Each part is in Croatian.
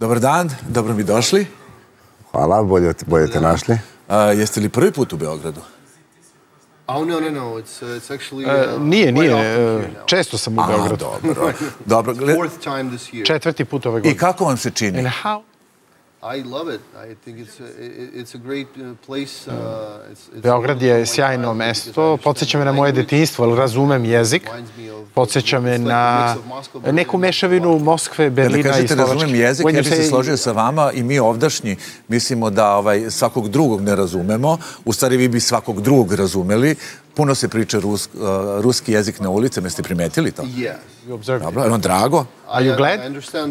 Dobar dan, dobro mi došli. Hvala, bolje te našli. Jeste li prvi put u Beogradu? Nije. Često sam u Beogradu. Dobro. Četvrti put ove godine. I kako vam se čini? Beograd je sjajno mesto, podsjeća me na moje detinjstvo, ali razumem jezik. Podsjeća me na neku mešavinu Moskve, Berlina i Slovačke. Kada kažete razumem jezik, ja bih se složio sa vama i mi ovdašnji mislimo da svakog drugog ne razumemo. U stvari vi bi svakog drugog razumeli. Puno se priča ruski jezik na ulicama, jeste primetili to? Dobro, je vam drago? Are you glad?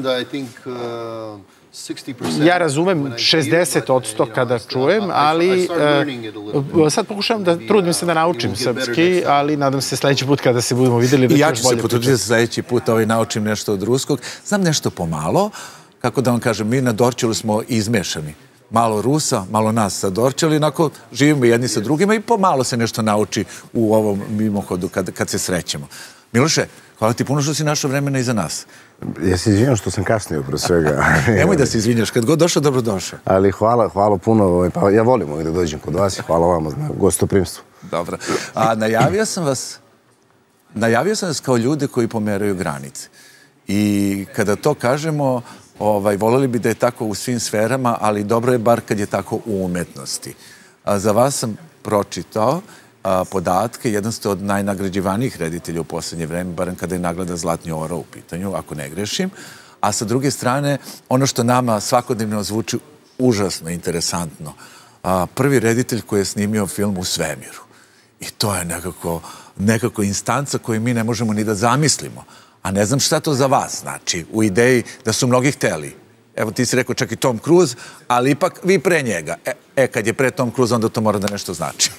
Ja razumem 60% kada čujem, ali sad pokušavam da trudim se da naučim srpski, ali nadam se sledeći put kada se budemo videli da ću bolje pričati. I ja ću se potruditi da sledeći put naučim nešto od ruskog. Znam nešto pomalo, kako da vam kažem, mi na Dorćolu smo izmešani. Malo Rusa, malo nas sa Dorćoli, onako živimo jedni sa drugima i pomalo se nešto nauči u ovom mimohodu kad se srećemo. Miloše, hvala ti puno što si našao vremena i za nas. Ja se izvinjam što sam kasnio pre svega. Nemoj da se izvinjaš, kad god došao, dobro došao. Ali hvala puno, ja volim da dođem kod vas i hvala vama na gostoprimstvu. Dobro. A najavio sam vas kao ljude koji pomeraju granice. I kada to kažemo, voleli bi da je tako u svim sferama, ali dobro je bar kad je tako u umetnosti. Za vas sam pročitao podatke, jedan ste od najnagrađivanijih reditelja u poslednje vreme, barem kada je nagrada Zlatni orao u pitanju, ako ne grešim. A sa druge strane, ono što nama svakodnevno zvuči užasno interesantno, prvi reditelj koji je snimio film u svemiru. I to je nekako instanca koju mi ne možemo ni da zamislimo. A ne znam šta to za vas znači, u ideji da su mnogi hteli. Evo ti si rekao čak i Tom Cruise, ali ipak vi pre njega. Kad je pre Tom Cruise, onda to mora da nešto znači.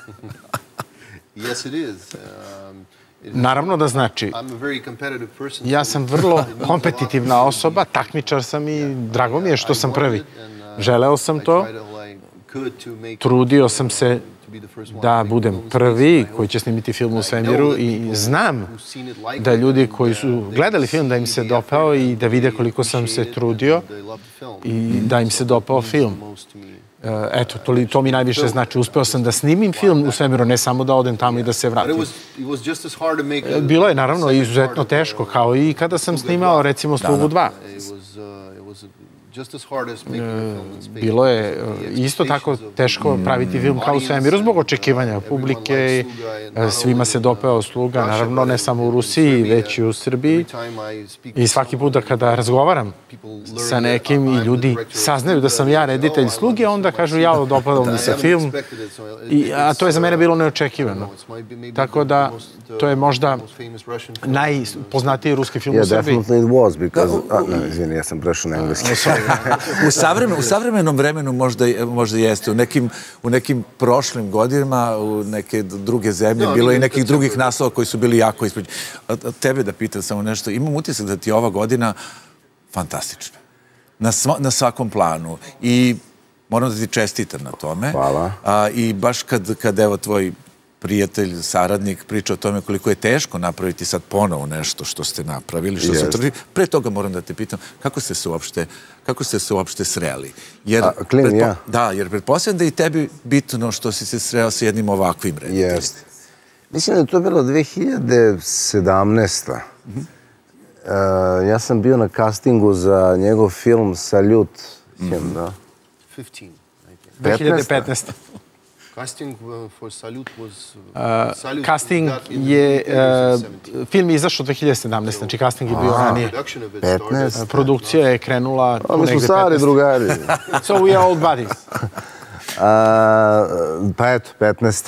Naravno da znači. Ja sam vrlo kompetitivna osoba, takmičar sam i drago mi je što sam prvi. Želeo sam to, trudio sam se da budem prvi koji će snimiti film u svemiru i znam da ljudi koji su gledali film da im se dopao i da vide koliko sam se trudio i da im se dopao film. Eto, to mi najviše znači. Uspeo sam da snimim film u svemiru, ne samo da odem tamo i da se vratim. Bilo je naravno izuzetno teško, kao i kada sam snimao recimo Slugu 2. Bilo je isto tako teško praviti film kao u svemiru zbog očekivanja publike. Svima se dopao Sluga, naravno ne samo u Rusiji, već i u Srbiji. I svaki put kada razgovaram sa nekim i ljudi saznaju da sam ja reditelj Sluge, onda kažu jao, dopadao mi se film. A to je za mene bilo neočekivano. Tako da to je možda najpoznatiji ruski film u Srbiji. Yeah, definitely it was, because... Izvini, ja sam prešao na engleski. U savremenom vremenu možda jeste. U nekim prošlim godinama, u neke druge zemlje, bilo je i nekih drugih naslova koji su bili jako ispred. Tebe da pitam samo nešto. Imam utisak da ti je ova godina fantastična. Na svakom planu. I moram da ti čestitam na tome. Hvala. I baš kad evo tvoj prijatelj, saradnik priča o tome koliko je teško napraviti sad ponovo nešto što ste napravili, što ste utvrdili. Pre toga moram da te pitam, kako ste se uopšte sreli? Klin, ja? Da, jer pretpostavljam da je i tebi bitno što si se sreo sa jednim ovakvim rediteljem. Jeste. Mislim da je to bilo 2017. Ja sam bio na castingu za njegov film Saljut. 2015. Casting je, film je izašao 2017, znači casting je bio ranije. 15. Produkcija je krenula... Mi smo stari drugari. So we are old buddies. Pa eto, 15.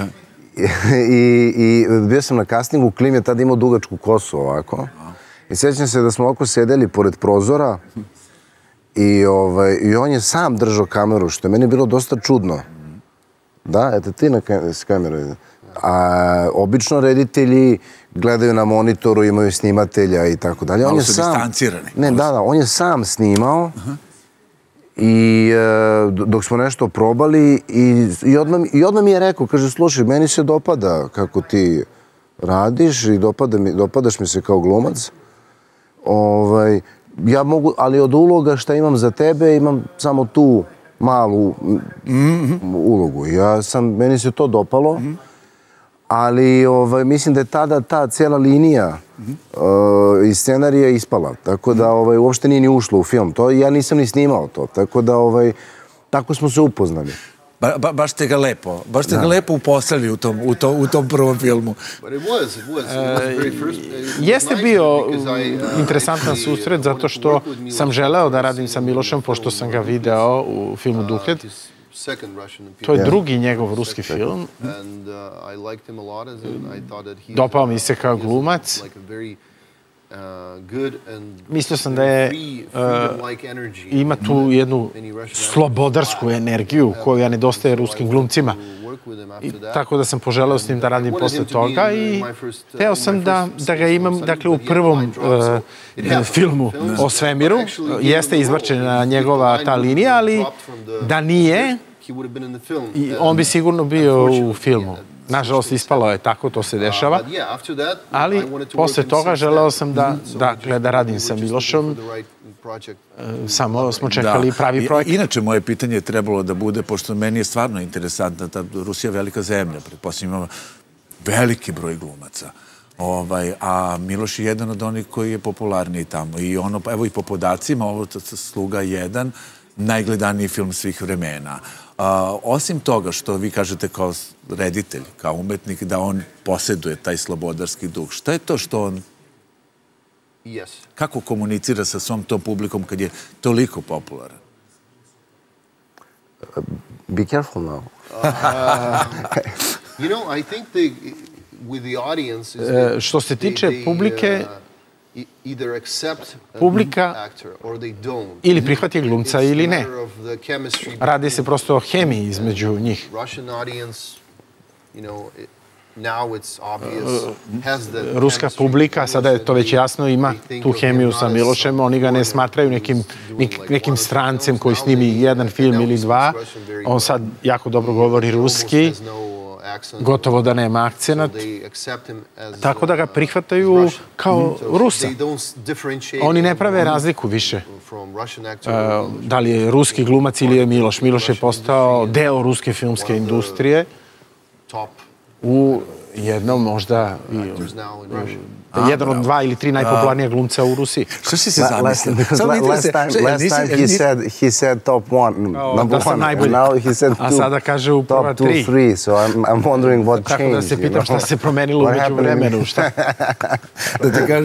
I bio sam na castingu, Klim je tada imao dugačku kosu ovako. I sjećam se da smo ovako sedeli pored prozora i on je sam držao kameru, što je meni bilo dosta čudno. Da, eto ti s kamerom. A obično reditelji gledaju na monitoru, imaju snimatelja i tako dalje. Malo su distancirani. Ne, da, on je sam snimao i dok smo nešto probali i odmah mi je rekao, kaže, slušaj, meni se dopada kako ti radiš i dopadaš mi se kao glumac. ja mogu, ali od uloga šta imam za tebe, imam samo tu malu ulogu. Meni se to dopalo, ali mislim da je tada ta cijela linija iz scenarija ispala. Tako da uopšte nije ni ušlo u film. Ja nisam ni snimao to. Tako da tako smo se upoznali. Baš ste ga lepo uposlali u tom prvom filmu. Jeste bio interesantan susret zato što sam želeo da radim sa Milošem, pošto sam ga video u filmu Duhet. To je drugi njegov ruski film. Dopao mi se kao glumac. Mislio sam da ima tu jednu slobodarsku energiju koja nedostaje ruskim glumcima. Tako da sam poželeo s njim da radim posle toga i hteo sam da ga imam, dakle, u prvom filmu o svemiru. Jeste izvrčena njegova ta linija, ali da nije, on bi sigurno bio u filmu. Nažalost, ispalo je tako, to se dešava. Ali posle toga želeo sam da radim sa Milošom. Samo smo čekali pravi projekt. Inače, moje pitanje je trebalo da bude, pošto meni je stvarno interesantna, ta Rusija je velika zemlja, pretpostavljam imamo veliki broj glumaca. A Miloš je jedan od onih koji je popularniji tamo. I evo i po podacima, ovo Sluga 1, najgledaniji film svih vremena. Osim toga što vi kažete kao reditelj, kao umetnik, da on posjeduje taj slobodarski duh, šta je to što on... Kako komunicira sa svom tom publikom kad je toliko popularan? Be careful now. Što se tiče publike, publika ili prihvati glumca ili ne. Radi se prosto o hemiji između njih. Ruska publika, sada je to već jasno, ima tu hemiju sa Milošem, oni ga ne smatraju nekim strancem koji snimi jedan film ili dva. On sad jako dobro govori ruski, gotovo da nema akcenat, tako da ga prihvataju kao Rusa. Oni ne prave razliku više. Da li je ruski glumac ili je Miloš. Miloš je postao deo ruske filmske industrije u jednom možda jedan od 2 ili 3 najpopularnija glumca u Rusiji. Što si se zamislio? Last time he said top 1, number 1, and now he said a sada kaže u prva 3. Top 2, 3, so I'm wondering what changed. Tako da se pitam šta se promenilo umeđu vremenu. Da ti kažem,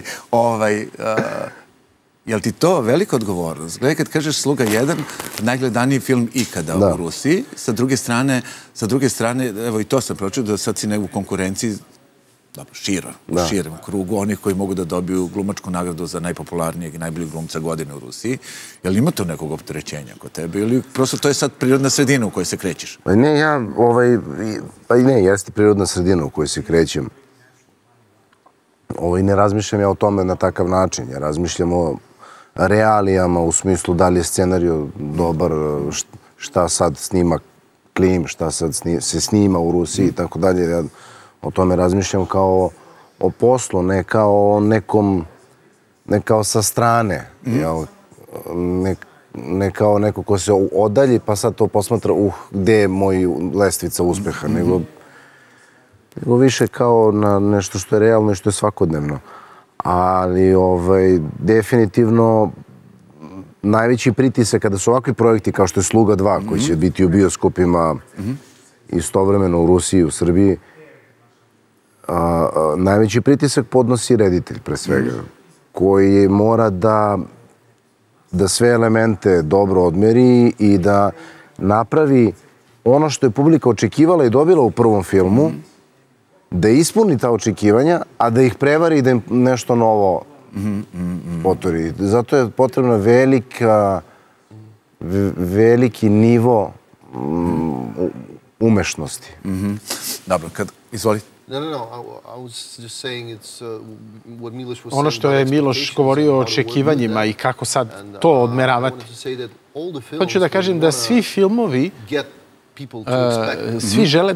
je li ti to velika odgovornost? Gledaj, kad kažeš Sluga 1, najgledaniji film ikada u Rusiji, sa druge strane, evo i to sam pročio, da sad si ne u konkurenciji, u širem krugu, onih koji mogu da dobiju glumačku nagradu za najpopularnijeg i najboljeg glumca godine u Rusiji. Je li ima to nekog opterećenja kod tebe? Ili prosto to je sad prirodna sredina u kojoj se krećeš? Ne, jeste prirodna sredina u kojoj se krećem. Ne razmišljam ja o tome na takav način. Ja razmišljam o realijama u smislu da li je scenarij dobar, šta sad snima Klim, šta sad se snima u Rusiji i tako dalje. Ja o tome razmišljam kao o poslu, ne kao nekom, ne kao sa strane. Ne kao neko ko se odalji pa sad to posmatra, gde je moj lestvica uspeha, nego više kao na nešto što je realno i što je svakodnevno. Ali definitivno najveći pritisak kada su ovakvi projekti kao što je Sluga 2, koji će biti u bioskopima istovremeno u Rusiji i u Srbiji, najveći pritisak podnosi reditelj pre svega, koji mora da sve elemente dobro odmeri i da napravi ono što je publika očekivala i dobila u prvom filmu, da ispuni ta očekivanja, a da ih prevari i da im nešto novo potvori. Zato je potrebna veliki nivo umešnosti. Dobro, izvoli. Ono što je Miloš govorio o očekivanjima i kako sad to odmeravati. Hoću da kažem da svi filmovi, svi žele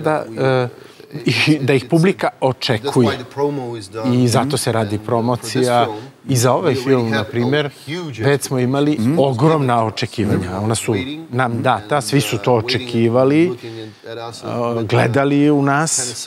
da ih publika očekuje. I zato se radi promocija I za ovaj film, na primjer, već smo imali ogromna očekivanja. Ona su nam data, svi su to očekivali, gledali u nas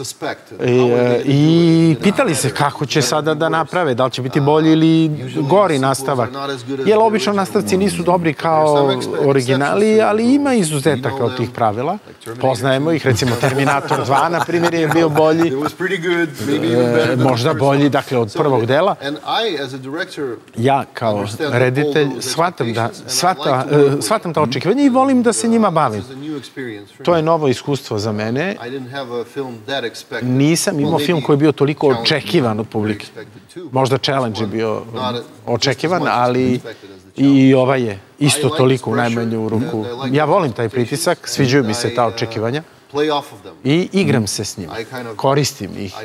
i pitali se kako će sada da naprave, da li će biti bolji ili gori nastavak. Jer obično nastavci nisu dobri kao originali, ali ima izuzetaka od tih pravila. Poznajemo ih, recimo Terminator 2, na primjer, je bio bolji, možda bolji, dakle, od prvog dela. Ja kao reditelj shvatam ta očekivanja i volim da se njima bavim. To je novo iskustvo za mene. Nisam imao film koji je bio toliko očekivan od publike. Možda Challenge je bio očekivan, ali i ovaj je isto toliko u najmanju ruku. Ja volim taj pritisak, sviđaju mi se ta očekivanja i igram se s njima, koristim ih.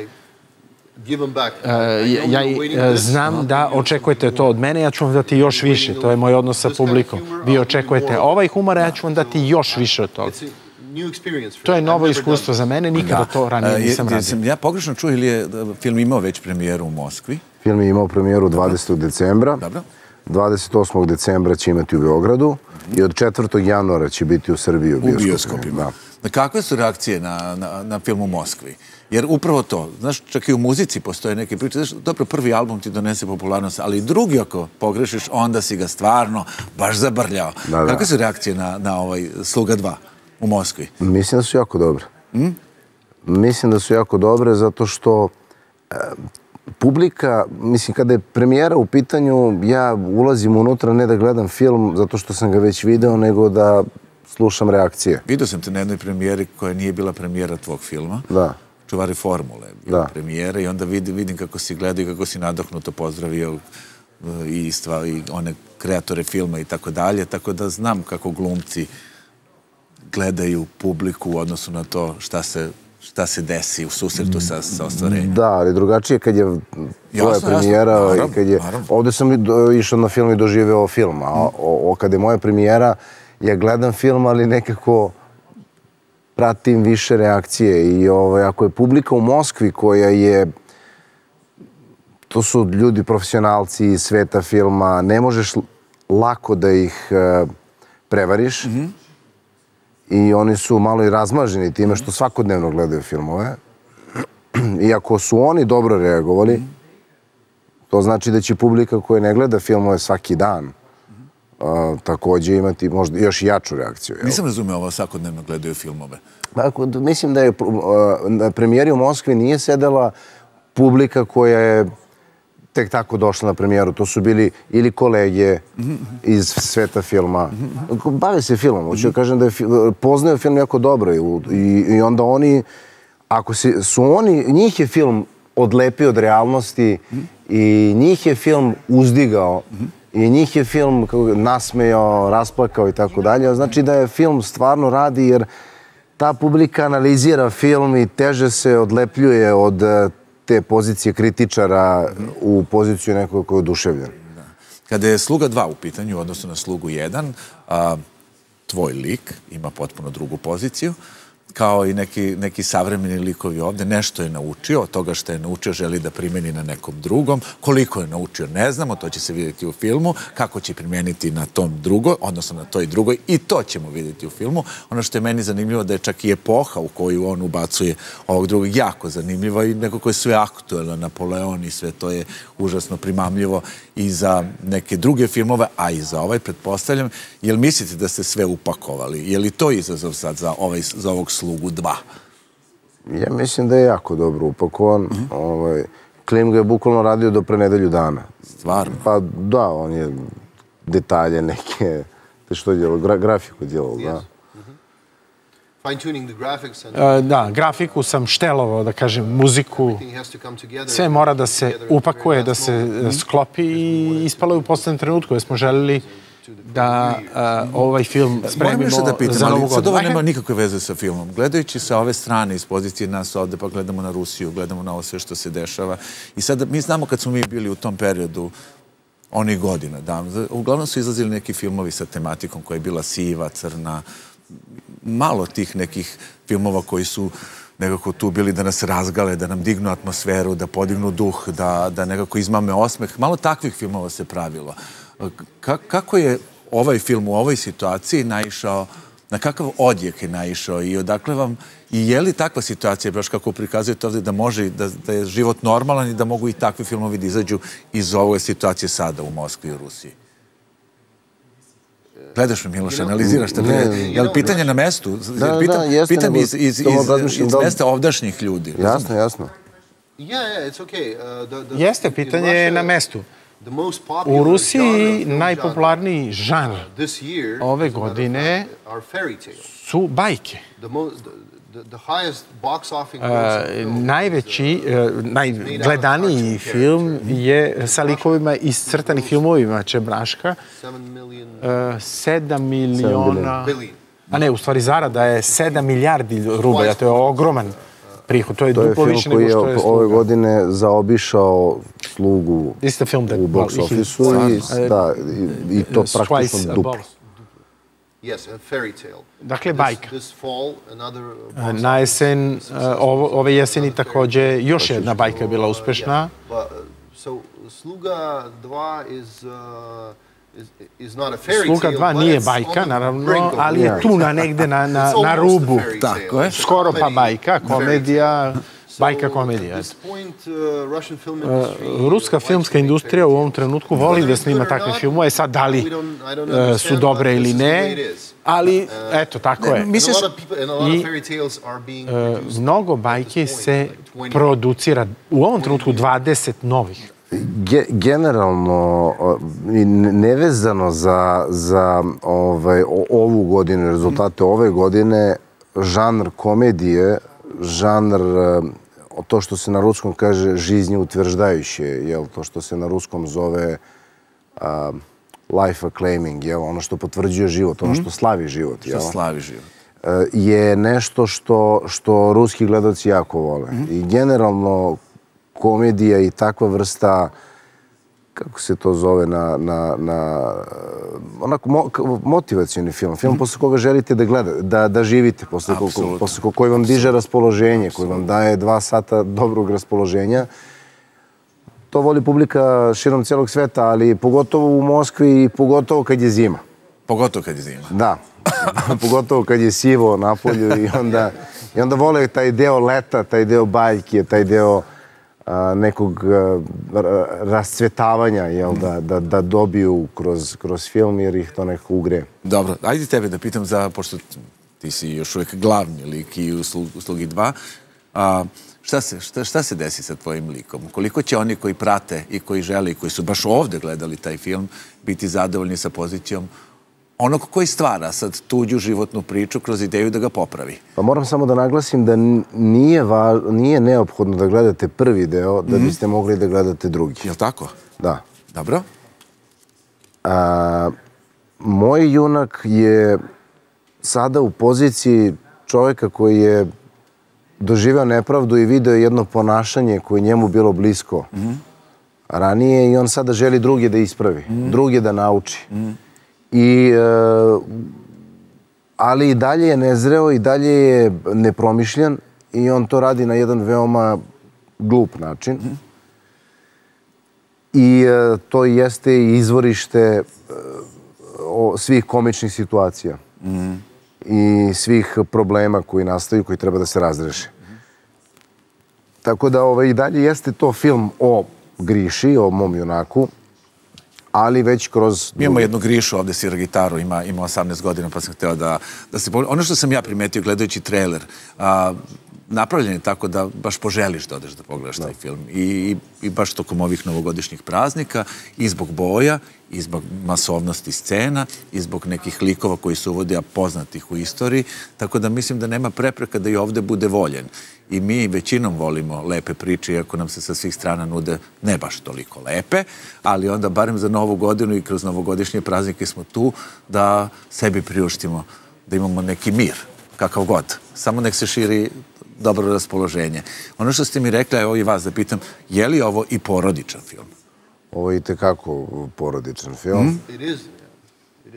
Ja znam da očekujete to od mene, ja ću vam dati još više. To je moj odnos sa publikom. Vi očekujete ovaj humor, ja ću vam dati još više od toga. To je novo iskustvo za mene, nikada to ranije nisam radio. Ja pogrešno čuo ili je film imao već premijeru u Moskvi? Film je imao premijeru 20. decembra. 28. decembra će imati u Beogradu i od 4. januara će biti u Srbiji u bioskopima. Kakve su reakcije na film u Moskvi? Jer upravo to, znaš, čak i u muzici postoje neke priče, znaš, dobro, prvi album ti donese popularnost, ali drugi ako pogrešiš, onda si ga stvarno baš zabrljao. Kakve su reakcije na ovaj Sluga 2 u Moskvi? Mislim da su jako dobre. Mislim da su jako dobre zato što publika, mislim, kada je premijera u pitanju, ja ulazim unutra ne da gledam film zato što sam ga već video, nego da slušam reakcije. Vidio sam te na jednoj premijeri koja nije bila premijera tvog filma. Da. Čuvari formule, premijera, i onda vidim kako si gledao i kako si nadahnuto pozdravio i one kreatore filma i tako dalje, tako da znam kako glumci gledaju publiku u odnosu na to šta se desi u susretu sa ostvarenjem. Da, ali drugačije kad je tvoja premijera i kad je... Ovdje sam išao na film i doživeo film, a kad je moja premijera, ja gledam film, ali nekako pratim više reakcije i ako je publika u Moskvi koja je, to su ljudi profesionalci iz sveta filma, ne možeš lako da ih prevariš i oni su malo i razmaženi time što svakodnevno gledaju filmove. I ako su oni dobro reagovali, to znači da će publika koja ne gleda filmove svaki dan također imati možda još jaču reakciju. Nisam razumeo ovo svakodnevno gledaju filmove. Mislim da je na premijeri u Moskvi nije sedela publika koja je tek tako došla na premijeru. To su bili ili kolege iz sveta filma. Bave se filmom. Hoću da kažem da poznaju film jako dobro i onda oni, ako su oni, njih je film odlepio od realnosti i njih je film uzdigao i njih je film nasmejao, rasplakao i tako dalje. Znači da je film stvarno radi jer ta publika analizira film i teže se odlepljuje od te pozicije kritičara u poziciju nekog koji je oduševljen. Kada je Sluga 2 u pitanju, odnosno na Slugu 1, tvoj lik ima potpuno drugu poziciju, kao i neki savremeni likovi ovdje, nešto je naučio, od toga što je naučio želi da primjeni na nekom drugom. Koliko je naučio ne znamo, to će se vidjeti u filmu, kako će primijeniti na tom drugoj, odnosno na toj drugoj, i to ćemo vidjeti u filmu. Ono što je meni zanimljivo da je čak i epoha u koju on ubacuje ovog drugog jako zanimljivo i nekako je sve aktuelno, Napoleon i sve to je užasno primamljivo i za neke druge filmove, a i za ovaj, pretpostavljam. Jel mislite da ste sve upakovali? Je li to izazov sad za ovog Slugu 2? Ja mislim da je jako dobro upakovan. Klim ga je bukvalno radio do pre nedelju dana. Stvarno? Pa da, on je detalje neke, što je djelo, grafiku djelo, da. Da, grafiku sam štelovao, da kažem, muziku. Sve mora da se upakuje, da se sklopi i ispalo je u poslednjem trenutku jer smo želeli da ovaj film spremimo za Novu godinu. Sad ovo nema nikakve veze sa filmom. Gledajući sa ove strane, iz pozicije nas ovde, pa gledamo na Rusiju, gledamo na ovo sve što se dešava. I sad mi znamo kad smo mi bili u tom periodu, onih godina, uglavnom su izlazili neki filmovi sa tematikom koja je bila siva, crna, malo tih nekih filmova koji su nekako tu bili da nas razgale, da nam dignu atmosferu, da podignu duh, da nekako izmame osmeh. Malo takvih filmova se pravilo. Kako je ovaj film u ovoj situaciji naišao, na kakav odjek je naišao i odakle vam, i je li takva situacija, baš kako prikazujete ovdje, da može, da je život normalan i da mogu i takvi filmovi da izađu iz ove situacije sada u Moskvi i u Rusiji? Gledaš me, Miloš, analiziraš te. Je li pitanje na mestu? Pitam iz mesta ovdašnjih ljudi. Jasno, jasno. Jeste, pitanje je na mestu. U Rusiji najpopularniji žanr ove godine su bajke. Najveći, najgledaniji film je sa likovima iz crtanih filmovima Čebraška. 7 miliona... A ne, u stvari zarada je 7 milijardi rubalja, to je ogroman prihod. To je duplo više nego što je Sluga. Ove godine zaobišao Slugu u box office-u i to praktično duplo. Dakle, bajka. Na jesen, ove jeseni također još jedna bajka je bila uspešna. Sluga 2 nije bajka, naravno, ali je tu negde na rubu. Tako je. Skoro pa bajka, komedija, bajka komedija. Ruska filmska industrija u ovom trenutku voli da snima takve filmove, sad da li su dobre ili ne, ali eto, tako je. I mnogo bajke se producira, u ovom trenutku 20 novih. Generalno, nevezano za ovu godinu, rezultate ove godine, žanr komedije, žanr, to što se na ruskom kaže žiznje utvrđdajuće, to što se na ruskom zove life acclaiming, ono što potvrđuje život, ono što slavi život. Što slavi život. Je nešto što ruski gledaoci jako vole. I generalno komedija i takva vrsta, kako se to zove, onako motivacioni film. Film posle koga želite da gledate, da živite, posle koji vam diže raspoloženje, koji vam daje 2 sata dobrog raspoloženja. To voli publika širom cijelog sveta, ali pogotovo u Moskvi i pogotovo kad je zima. Pogotovo kad je zima. Da. Pogotovo kad je sivo na polju i onda vole taj deo leta, taj deo bajke, taj deo nekog rascvetavanja, da dobiju kroz film jer ih to nekako ugreje. Dobro, ajde tebe da pitam, pošto ti si još uvijek glavni lik i u Slugi 2, šta se desi sa tvojim likom? Koliko će oni koji prate i koji žele i koji su baš ovdje gledali taj film biti zadovoljni sa pozicijom onog koji stvara sad tuđu životnu priču kroz ideju da ga popravi? Pa moram samo da naglasim da nije neophodno da gledate prvi deo da biste mogli da gledate drugi. Je li tako? Da. Dobro. Moj junak je sada u poziciji čovjeka koji je doživeo nepravdu i video jedno ponašanje koje je njemu bilo blisko ranije i on sada želi druge da ispravi, druge da nauči. Ali i dalje je nezreo i dalje je nepromišljen i on to radi na jedan veoma glup način. I to jeste izvorište svih komičnih situacija i svih problema koji nastaju, koji treba da se razreše. Tako da i dalje jeste to film o Griši, o mom junaku, ali već kroz... Mi imamo jednu Grišu, ovdje svira gitaru, ima 18 godina, pa sam hteo da se... Ono što sam ja primetio gledajući trailer, napravljen je tako da baš poželiš da odeš da pogledaš taj film. I baš tokom ovih novogodišnjih praznika, i zbog boja, i zbog masovnosti scena, i zbog nekih likova koji su uvode, a poznatih u istoriji. Tako da mislim da nema prepreka da i ovdje bude voljen. I mi većinom volimo lepe priče, iako nam se sa svih strana nude ne baš toliko lepe, ali onda barem za Novu godinu i kroz novogodišnje praznike smo tu da sebi priuštimo, da imamo neki mir, kakav god. Samo nek se širi dobro raspoloženje. Ono što ste mi rekli, evo i vas da pitam, je li ovo i porodičan film? Ovo je i tekako porodičan film.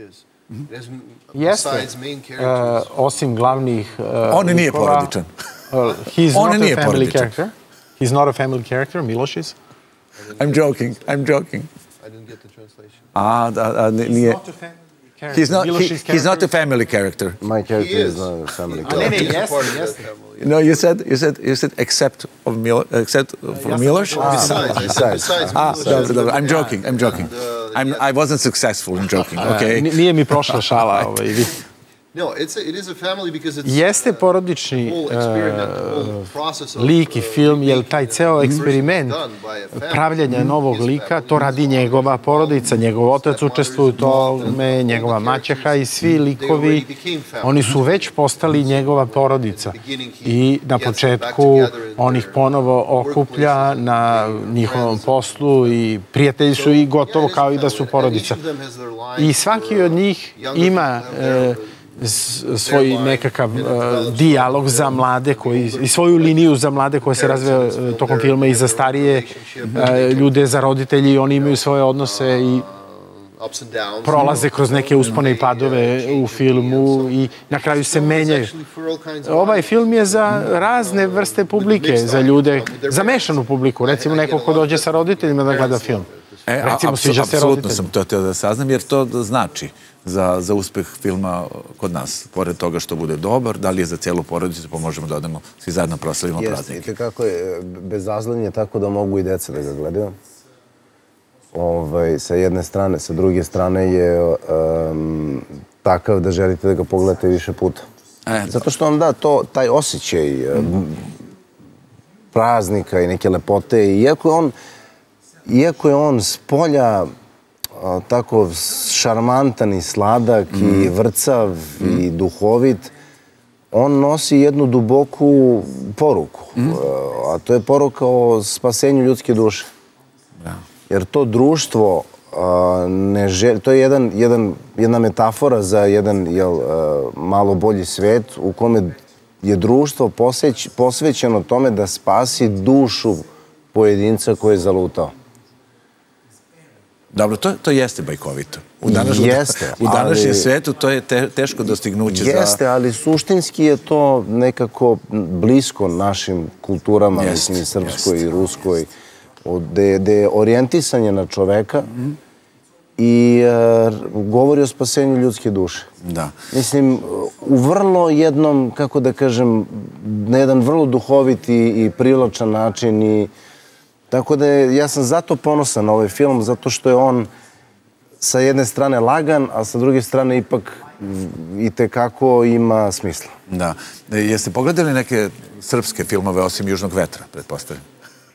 Jeste. Osim glavnih... On nije porodičan. He's On not nije a family porodičan. character. He's not a family character, Miloš is. I'm joking. I didn't get the translation. Nije... Not a family character. He's not a family character. My character He is is. not a family Ne, character. ne, jeste. No, you said except for Miloš? Besides. Dobro. I'm joking. I wasn't successful in joking, okay? Nije mi prošla šala. No, it is a family because it's Jeste porodični whole experiment, whole process of lik i film, jer taj ceo eksperiment done by a family. pravljanja novog lika, to radi njegova porodica, njegov otac učestvuje u tome, njegova maćeha i svi likovi, oni su već postali njegova porodica. I na početku on ih ponovo okuplja na njihovom poslu i prijatelji su i gotovo kao i da su porodica. I svaki od njih ima svoj nekakav dijalog za mlade i svoju liniju za mlade koja se razvija tokom filma i za starije ljude, za roditelji, oni imaju svoje odnose i prolaze kroz neke uspone i padove u filmu i na kraju se menjaju. Ovaj film je za razne vrste publike, za ljude, za mešanu publiku, recimo neko ko dođe sa roditeljima da gleda film. Recimo, sviđa se Apsolutno roditeljima. sam to htio da saznam, jer to znači za uspeh filma kod nas. Pored toga što bude dobar, da li je za cijelu porodicu, pa možemo da odemo svi zajedno proslavimo praznike. Jeste, i kako je bezazlenje tako da mogu i deca da ga gledaju. Sa jedne strane, sa druge strane je takav da želite da ga pogledate više puta. Zato što vam da taj osjećaj praznika i neke lepote, iako je on s polja tako šarmantan i sladak i vrcav i duhovit, on nosi jednu duboku poruku, a to je poruka o spasenju ljudske duše. Jer to društvo, to je jedna metafora za jedan malo bolji svet u kome je društvo posvećeno tome da spasi dušu pojedinca koji je zalutao. Dobro, to jeste bajkovito. U današnjem svetu to je teško dostignuće. Jeste, ali suštinski je to nekako blisko našim kulturama, mislim i srpskoj i ruskoj, gde je orijentisanje na čoveka i govori o spasenju ljudske duše. Da. Mislim, u vrlo jednom, kako da kažem, na jedan vrlo duhoviti i privlačan način. Tako da ja sam zato ponosan na ovaj film, zato što je on sa jedne strane lagan, a sa druge strane ipak itekako ima smisla. Da. Jeste pogledali neke srpske filmove osim Južnog vetra, pretpostavljam?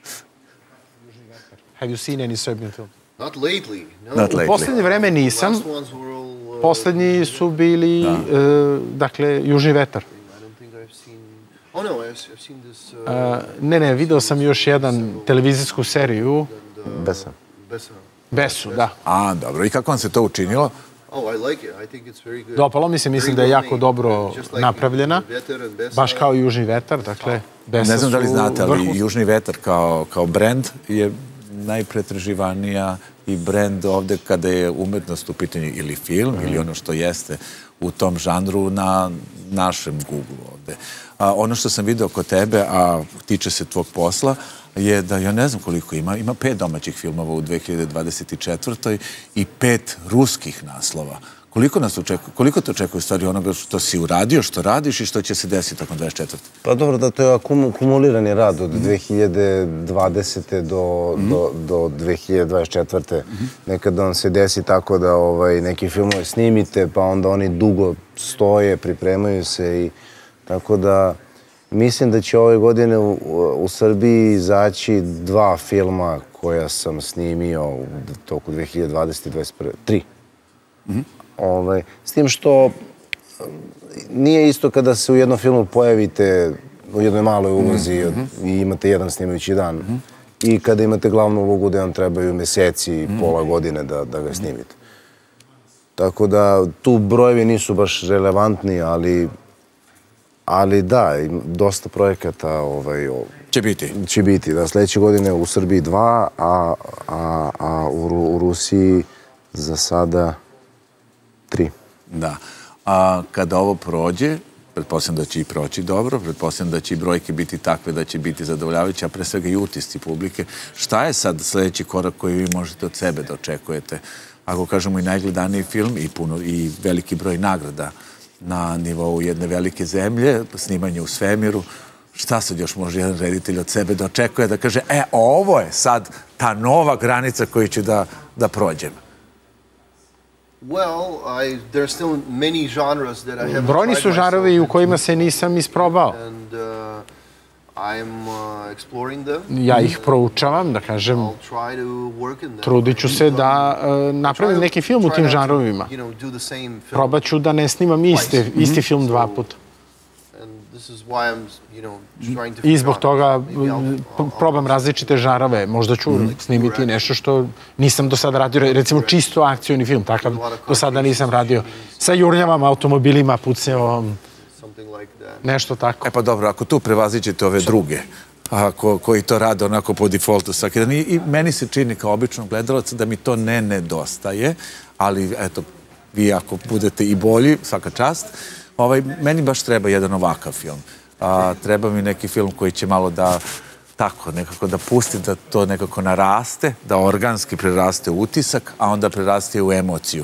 Have you seen any Serbian film? Not lately. U poslednje vreme nisam. Poslednji su bili, dakle, Južni vetar. Oh no, I've seen this... Ne, video sam još jedan televizijsku seriju. Besa. Besu, da. A, dobro. I kako vam se to učinilo? Oh, I like it. I think it's very good. Dopalo mi se, mislim da je jako dobro napravljena. Baš kao Južni vetar, dakle, Besa su Ne znam da li znate, ali vrhunski. Južni vetar kao brend je najpretraživanija i brend ovde kada je umetnost u pitanju ili film ili ono što jeste u tom žanru na našem Google ovde. Ono što sam video kod tebe, a tiče se tvog posla, je da ja ne znam koliko ima 5 domaćih filmova u 2024. i 5 ruskih naslova. Koliko te očekuje u stvari onoga što si uradio, što radiš i što će se desiti tokom 24. Pa dobro, da to je kumulirani rad od 2020. do 2024. Nekada on se desi tako da neki filmove snimite, pa onda oni dugo stoje, pripremaju se i tako da mislim da će ove godine u Srbiji izaći 2 filma koja sam snimio u toku 2020. i 2021. 3. S tim što nije isto kada se u jednom filmu pojavite u jednoj maloj ulozi i imate jedan snimajući dan i kada imate glavnu ulogu da vam trebaju meseci i pola godine da ga snimite. Tako da tu brojevi nisu baš relevantni, ali da, dosta projekata će biti. Da, sledeće godine u Srbiji 2, a u Rusiji za sada 3. Da. A kada ovo prođe, Pretpostavljam da će i proći dobro, pretpostavljam da će i brojke biti takve da će biti zadovoljavajuće, a pre svega i utisci publike. Šta je sad sljedeći korak koji vi možete od sebe da očekujete? Ako kažemo i najgledaniji film i veliki broj nagrada na nivou jedne velike zemlje, snimanje u svemiru, šta sad još može jedan reditelj od sebe da očekuje, da kaže, ovo je sad ta nova granica koju ću da prođem? Brojni su žanrovi u kojima se nisam isprobao. Ja ih proučavam, da kažem, trudit ću se da napravim neki film u tim žanrovima. Probat ću da ne snimam isti film 2 puta. I zbog toga probam različite žanrove. Možda ću snimiti nešto što nisam do sada radio, recimo čisto akcioni film, takav do sada nisam radio. Sa jurnjavama, automobilima, pucnjevom, nešto tako. Pa dobro, ako tu prevaziđete ove druge, koji to rade onako po defaultu svaki dan, i meni se čini kao običnog gledalaca da mi to ne nedostaje, ali eto, vi ako budete i bolji, svaka čast, meni baš treba jedan ovakav film. Treba mi neki film koji će malo da, tako, nekako da pusti, da to nekako naraste, da organski preraste u utisak, a onda preraste u emociju.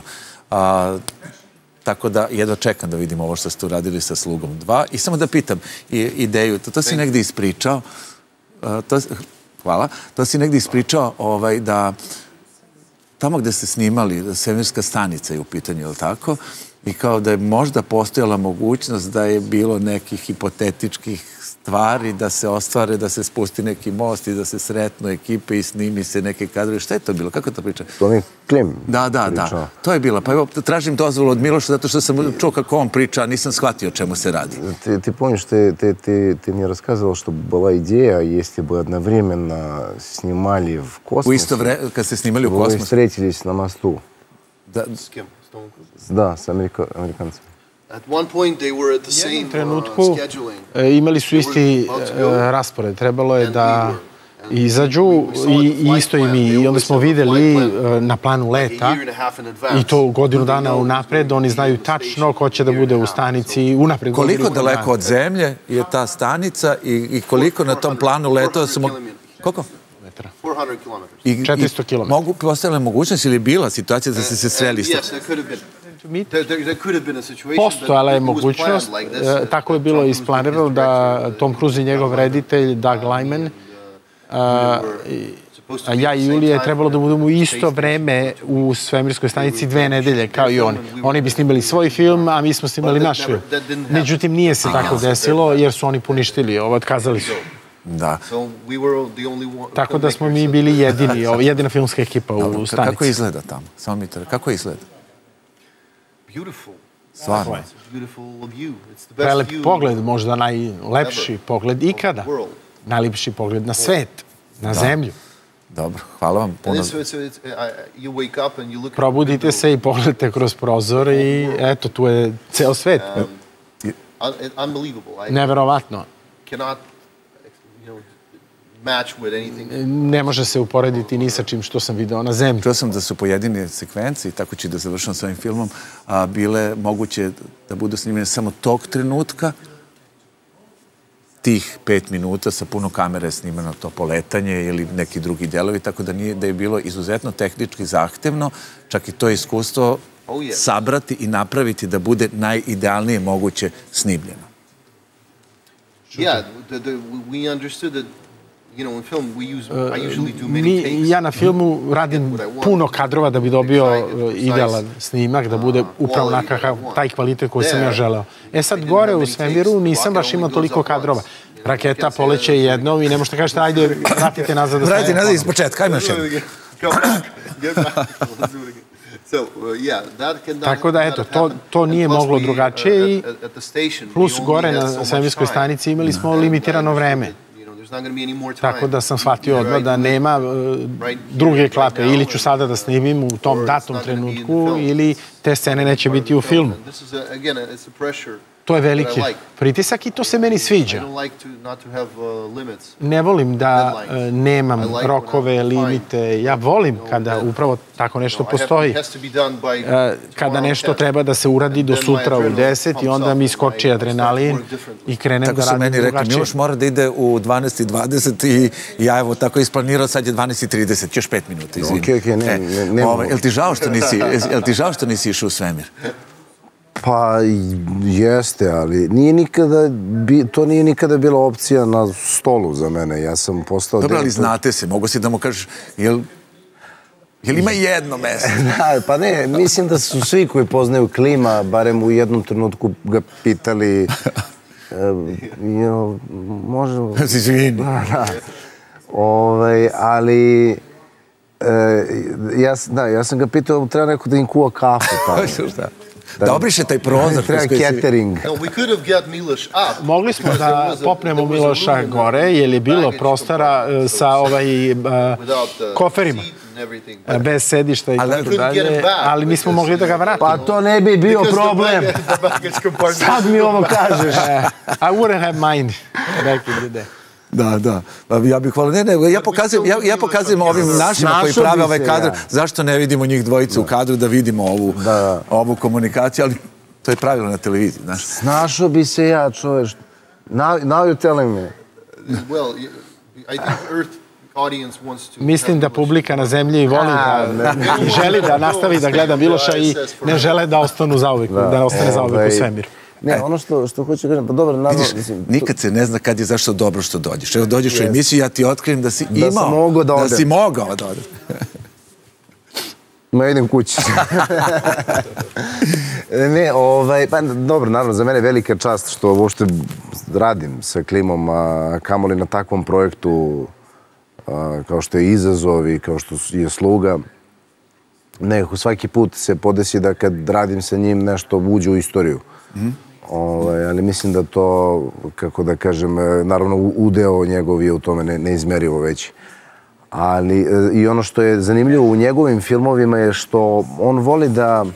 Tako da jedva čekam da vidim ovo što ste uradili sa Slugom 2. I samo da pitam ideju, to si negdje ispričao, hvala, to si negdje ispričao da tamo gde ste snimali, svemirska stanica je u pitanju, je li tako? I kao da je možda postojala mogućnost da je bilo nekih hipotetičkih stvari da se ostvare, da se spusti neki most i da se sretnu ekipe i snimi se neke kadrove. Šta je to bilo? Kako to priča? To mi Klim Da. To je bilo. Pa evo, tražim dozvolu od Miloša zato što sam čuo kako on priča, a nisam shvatio o čemu se radi. Ты помнишь, ты мне рассказывал, что была идея, если бы одновременно снимали в космосе... U isto vreme, kad ste snimali u kosmosu? Вы встретились на мосту. S kim? Da, s Amerikancima. U jednom trenutku imali su isti raspored. Trebalo je da izađu i isto i mi. I onda smo videli na planu leta, i to godinu dana unapred, oni znaju tačno ko će da bude u stanici unapred. Koliko daleko od zemlje je ta stanica i koliko na tom planu leta su... Koliko? 400 km. Postavila mogućnost ili bila situacija da ste se sreli? Postojala je mogućnost, tako je bilo isplanirano da Tom Cruise i njegov reditelj Doug Liman, a ja i Julija je trebalo da budemo u isto vreme u svemirskoj stanici 2 nedelje, kao i oni. Oni bi snimali svoj film, a mi smo snimali naš film. Međutim, nije se tako desilo, jer su oni poništili, otkazali su. Da. Tako da smo mi bili jedina filmska ekipa u stanici. Kako izgleda tamo? Samo mi treba. Kako izgleda? Stvarno. Prelep pogled, možda najlepši pogled ikada. Najlepši pogled na svet, na zemlju. Dobro, hvala vam puno. Probudite se i pogledate kroz prozor i eto, tu je ceo svet. Neverovatno. Ne može se uporediti ni sa čim što sam video na zemlji. Čuo sam da su pojedine sekvencije, tako ću da završam s ovim filmom, bile moguće da budu snimljene samo tog trenutka, tih 5 minuta sa puno kamere snimeno to poletanje ili neki drugi delovi, tako da je bilo izuzetno tehnički zahtevno, čak i to iskustvo sabrati i napraviti da bude najidealnije moguće snimljeno. Ja na filmu radim puno kadrova da bi dobio idealan snimak, da bude upravo onakav taj kvalitet koji sam ja želeo. Sad gore u svemiru nisam baš imao toliko kadrova. Raketa poleće jednom i ne možete kažete, ajde, vratite nazad da snimamo. Vratite nazad iz početka, ajmo još jednom. Tako da, eto, to nije moglo drugačije i plus gore na svemirskoj stanici imali smo limitirano vreme. Tako da sam shvatio odmah da nema druge klape. Ili ću sada da snimim u tom datom trenutku ili te scene neće biti u filmu. To je veliki pritisak i to se meni sviđa. Ne volim da nemam rokove, limite. Ja volim kada upravo tako nešto postoji. Kada nešto treba da se uradi do sutra u 10 i onda mi skoči adrenalin i krenem da radim drugačije. Tako su meni rekli, Miloš mora da ide u 12:20 i ja evo tako isplanirao, sad je 12:30, još 5 minuta, izvini. Okej, nema. Jel ti žao što nisi išao u svemir? Pa jeste, ali to nije nikada bila opcija na stolu za mene. Ja sam postao... Dobro, ali znate se, mogu si da mu kažeš, jel ima jedno mesto? Pa ne, mislim da su svi koji poznaju Klima, barem u jednom trenutku ga pitali, može... Izvini. Ali... Ja sam ga pitao, treba neko da im kuva kafu. Da obriše taj prozor. Treba catering. Mogli smo da popnemo Miloša gore, jer je bilo prostora sa koferima. Bez sedišta i tako dalje, ali nismo mogli da ga vratimo. Pa to ne bi bio problem. Sad mi ovo kažeš. I wouldn't have mind back in the day. Da. Ja bih hvala. Ja pokazujem ovim našima koji prave ovaj kadar. Zašto ne vidimo njih dvojicu u kadru da vidimo ovu komunikaciju, ali to je pravilo na televiziji. Snašao bi se ja, čoveš. Now you're telling me. Mislim da publika na zemlji voli i želi da nastavi da gleda Miloša i ne žele da ostanu zauvek, da ostane zauvek u svemiru. Ne, ono što hoću kažem, pa dobro, naravno... Vidiš, nikad se ne zna kad je zašto dobro što dođeš. Evo, dođeš u emisiju, ja ti otkrijem da si imao, da si mogao da odem. Ma idem kući. Ne, pa dobro, naravno, za mene je velika čast što uopšte radim sa Klimom, a kamoli na takvom projektu kao što je Izazov i kao što je Sluga. Nekako svaki put se podesi da kad radim sa njim nešto uđe u istoriju. Ali mislim da to, kako da kažem, naravno udeo njegov je u tome neizmerivo veći. Ali i ono što je zanimljivo u njegovim filmovima je što on voli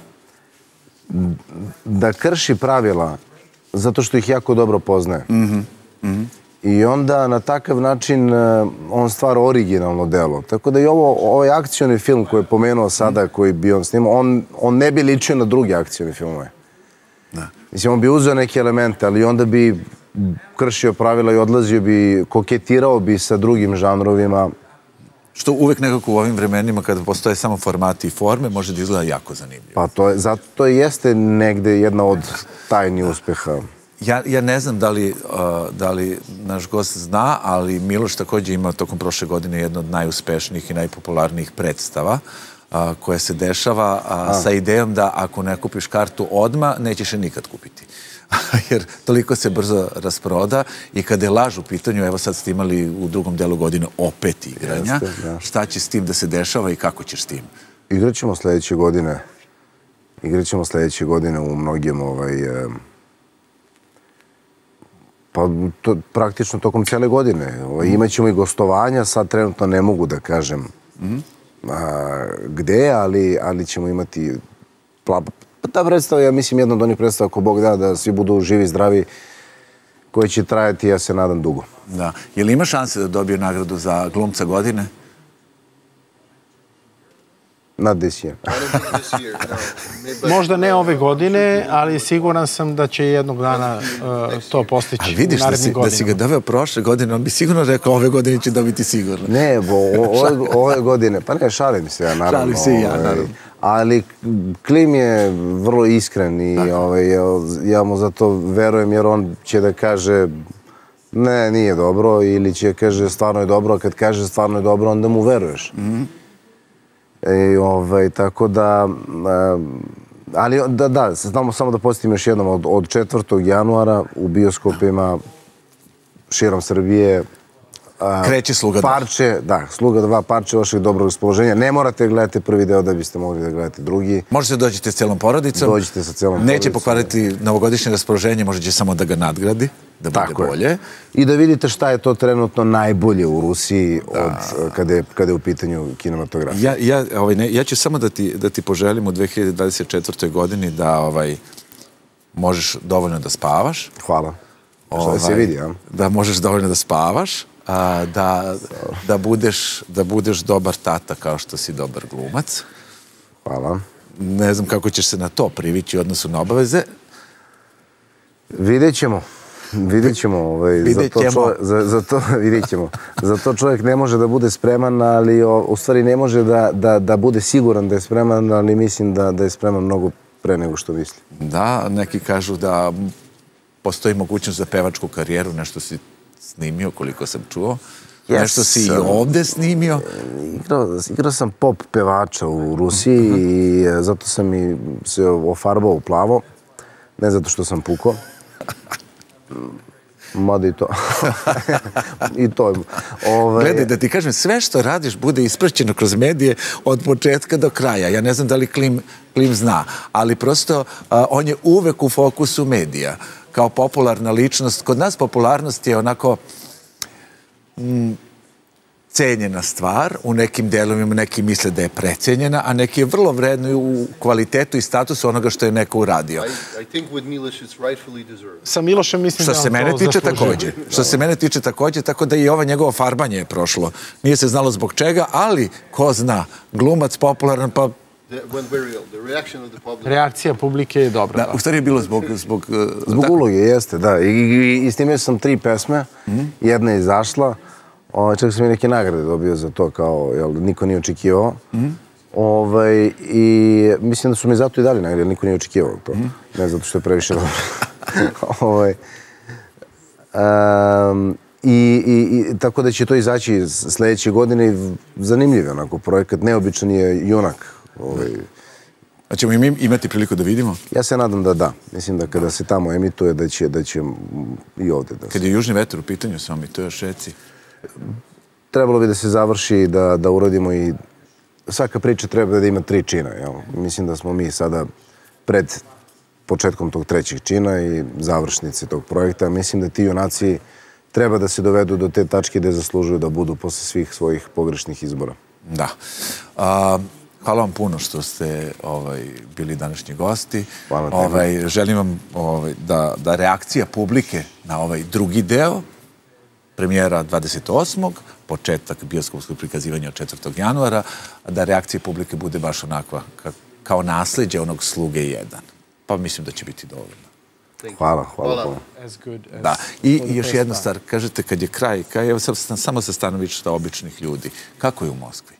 da krši pravila zato što ih jako dobro poznaje. I onda na takav način on stvara originalno delo. Tako da i ovaj akcioni film koji je pomenuo sada, koji bi on snimao, on ne bi ličio na druge akcioni filmove. Mislim, on bi uzeo neke elemente, ali onda bi kršio pravila i odlazio bi, koketirao bi sa drugim žanrovima. Što uvek nekako u ovim vremenima, kada postoje samo formati i forme, može da izgleda jako zanimljivo. Pa zato jeste negde jedna od tajni uspeha. Ja ne znam da li naš gost zna, ali Miloš također ima tokom prošle godine jedno od najuspešnijih i najpopularnijih predstava koja se dešava sa idejom da ako ne kupiš kartu odmah, nećeš je nikad kupiti. Jer toliko se brzo rasproda i kada je laž u pitanju, evo sad ste imali u drugom delu godine opet igranja, šta će s tim da se dešava i kako ćeš s tim? Igraćemo sljedeće godine. Igraćemo sljedeće godine u mnogim pa praktično tokom cijele godine. Imaćemo i gostovanja, sad trenutno ne mogu da kažem gde, ali ćemo imati ta predstava, ja mislim, jedna od onih predstava, ako Bog da svi budu živi, zdravi, koji će trajati, ja se nadam, dugo. Da. Je li ima šanse da dobije nagradu za glumca godine? Not this year. Možda ne ove godine, ali siguran sam da će jednog dana to postići u narednim godinama. Vidiš da si ga doveo prošle godine, on bi sigurno rekao ove godine će dobiti sigurno. Ne, ove godine, pa ne, šalim se ja, naravno. Šalim se i ja, naravno. Ali Klim je vrlo iskren i ja mu zato verujem, jer on će da kaže ne, nije dobro, ili će kaže stvarno je dobro, a kad kaže stvarno je dobro, onda mu veruješ. Tako da, ali da, samo da podsjetim još jednom, od 4. januara u bioskopima širom Srbije kreće Sluga 2. Parče, da, Sluga 2, parče vašeg dobrog raspoloženja. Ne morate gledati prvi deo da biste mogli da gledate drugi. Možete dođete s celom porodicom. Dođete sa celom porodicom. Neće pokvariti novogodišnje raspoloženje, možda će samo da ga nadgradi, da bude bolje. I da vidite šta je to trenutno najbolje u Rusiji kada je u pitanju kinematografija. Ja ću samo da ti poželim u 2024. godini da možeš dovoljno da spavaš. Hvala. Što da se vidi, ja? Da možeš dovoljno da spavaš, da budeš dobar tata kao što si dobar glumac. Hvala. Ne znam kako ćeš se na to privići u odnosu na obaveze. Vidjet ćemo. Vidjet ćemo. Za to čovjek ne može da bude spreman, ali u stvari ne može da bude siguran da je spreman, ali mislim da je spreman mnogo pre nego što misli. Da, neki kažu da postoji mogućnost za pevačku karijeru, nešto si snimio, koliko sam čuo. Nešto si i ovde snimio. Igrao sam pop pevača u Rusiji i zato sam i se ofarbao u plavo. Ne zato što sam pukao. Mada i to. I to. Gledaj, da ti kažem, sve što radiš bude ispraćeno kroz medije od početka do kraja. Ja ne znam da li Klim zna, ali prosto on je uvek u fokusu medija. Kao popularna ličnost. Kod nas popularnost je onako cenjena stvar. U nekim delovima neki misle da je precenjena, a neki je vrlo vredno u kvalitetu i statusu onoga što je neko uradio. Sa Milošem mislim da on to zaslužuje. Što se mene tiče takođe. Što se mene tiče takođe, tako da i ovo njegovo farbanje je prošlo. Nije se znalo zbog čega, ali ko zna, glumac popularan, pa reakcija publike je dobra. U stvari je bilo zbog uloge, jeste, da. I snimio sam 3 pesme, jedna je izašla, čak sam i neke nagrade dobio za to, kao niko nije očekivao. I mislim da su mi zato i dali nagrade, jer niko nije očekivao to. Ne zato što je previše dobro. Tako da će to izaći sledeće godine. Zanimljiv je onako projekat, neobičan je junak. A ćemo i mi imati priliku da vidimo? Ja se nadam da da. Mislim da kada se tamo emituje da će i ovde da se... Kad je Južni vetar u pitanju, samo mi to još reci. Trebalo bi da se završi, da uradimo i... Svaka priča treba da ima 3 čina. Mislim da smo mi sada pred početkom tog 3. čina i završnice tog projekta. Mislim da ti junaci treba da se dovedu do te tačke gde zaslužuju da budu posle svih svojih pogrešnih izbora. Da. Hvala vam puno što ste bili današnji gosti. Želim vam da reakcija publike na ovaj drugi deo, premijera 28. početak bioskopskog prikazivanja od 4. januara, da reakcija publike bude baš onakva kao nasleđe onog Sluge 1. Pa mislim da će biti dovoljno. Hvala puno. Da, i još jedna stvar, kažete kad je kraj, evo samo sa stanovišta običnih ljudi, kako je u Moskvi?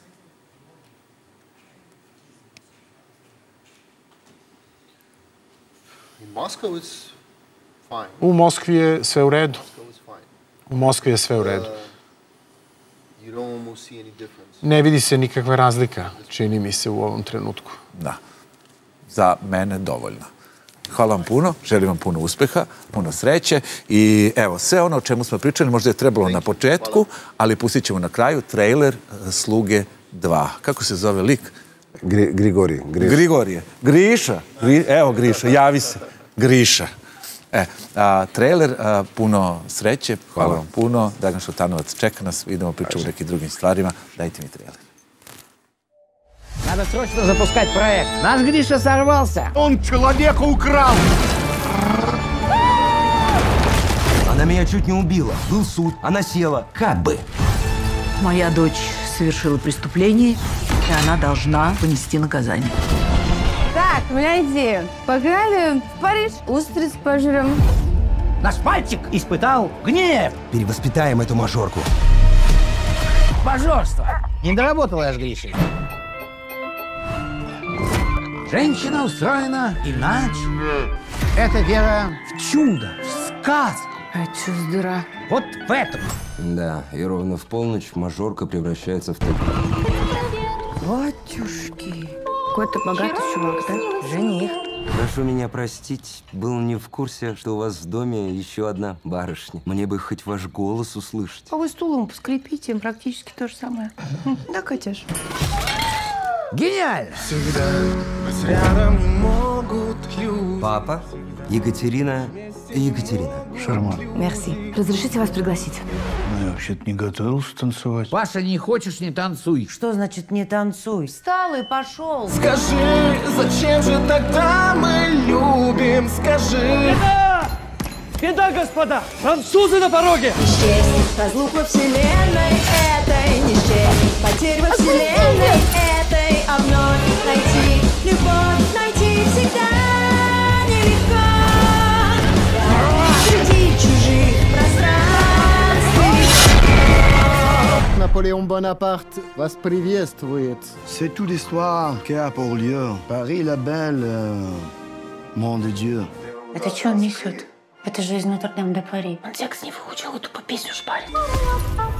U Moskvi je sve u redu. U Moskvi je sve u redu. Ne vidi se nikakva razlika, čini mi se u ovom trenutku. Da. Za mene dovoljno. Hvala vam puno, želim vam puno uspeha, puno sreće i evo, sve ono o čemu smo pričali možda je trebalo na početku, ali pustit ćemo na kraju trailer Sluge 2. Kako se zove lik? Grigorije. Griša. Evo Griša, javi se. Griša. Trailer, puno sreće, hvala vam puno. Dragan Šutanovac čeka nas, idemo pričati o nekim drugim stvarima. Dajte mi trailer. Надо срочно запускать проект. Наш Гриша сорвался. Он человека украл. Она меня чуть не убила. Был суд, она села. Как бы. Моя дочь совершила преступление, и она должна понести наказание. Так, у меня идея. Погнали в Париж, устриц пожрем. Наш мальчик испытал гнев. Перевоспитаем эту мажорку. Мажорство. Не доработала я с Гришей. Женщина устроена иначе. Это вера в чудо, в сказку. А чё за дыра? Вот в этом. Да, и ровно в полночь мажорка превращается в такую. Батюшки. Какой-то богатый чувак, да? Жених. Прошу меня простить, был не в курсе, что у вас в доме еще одна барышня. Мне бы хоть ваш голос услышать. А вы стулом поскрипите, практически то же самое. Да, Катюш? Гениально! Папа, Екатерина. Шарман. Мерси. Разрешите вас пригласить? Ну, я вообще-то не готовился танцевать. Паша, не хочешь, не танцуй. Что значит не танцуй? Встал и пошел. Скажи, зачем же тогда мы любим? им скажи. Беда, господа! Французы на пороге! Несчастье, разлук во вселенной этой, несчастье, потерь во вселенной этой, а вновь найти любовь, найти всегда нелегко. Среди чужих пространств. Наполеон Бонапарт вас приветствует. C'est toute l'histoire qui a pour lieu. Paris la belle, mon de Dieu. Это что он несет? Это же из Нотр-Дам-де-Пари. Он текст не выучил, и тупо песню шпарит.